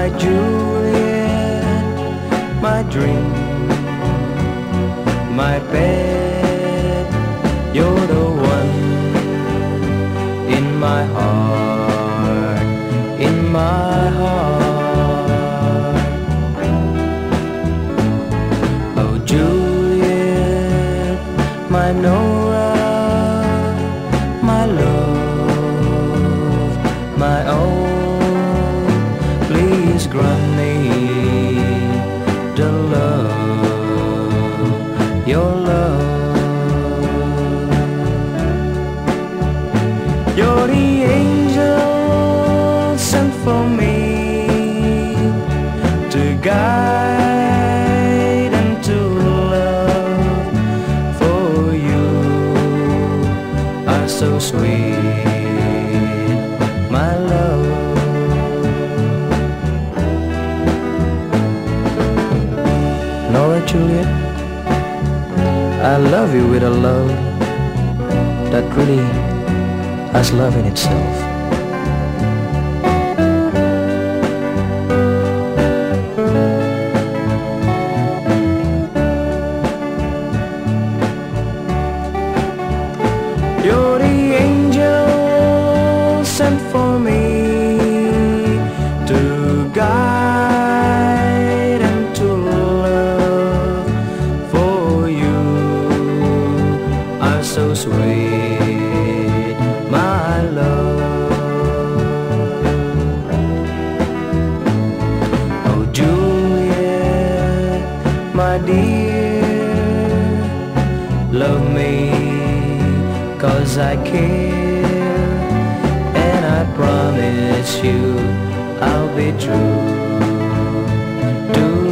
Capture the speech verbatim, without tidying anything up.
my Juliet, my dream, my bed. You're the one in my heart, in my heart. Oh Juliet, my Nora, my love, my own, please grant me the love, your love. You're the angel sent for me to guide and to love, for you are so sweet, my love. Nora Juliet, I love you with a love that really has love in itself. You're the angel sent for me to guide and to love, for you are so sweet, my love. Oh Juliet, my dear, love me 'cause I care, and I promise you I'll be true to